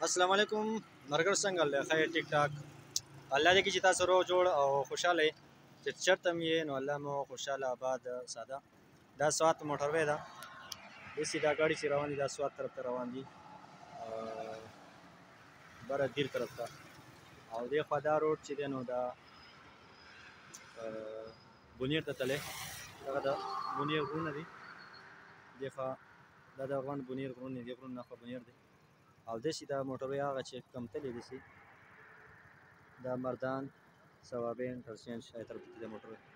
अस्सलाम वालेकुम मरगर څنګه له خیر ټیک ټاک الله دې کې چې تاسو روغ جوړ او خوشاله چې چرته مې نو الله مو خوشاله آباد ساده دا سوات موټروي ده د سیدا ګاډي چې روان دي دا سوات طرف ته روان دي بره دیر طرف ته او دې خوا دا روډ چې دی نو دا بونیر ته تللی دغه د بونیر غرونه دي دې خوا دا د افغان بونیر غرونه دي غرونه خوا بونیر دي او داسې دا موټروي هغه چې کم تللی داسې دا مردان صوابین ترسین شای طرف ته د موټروي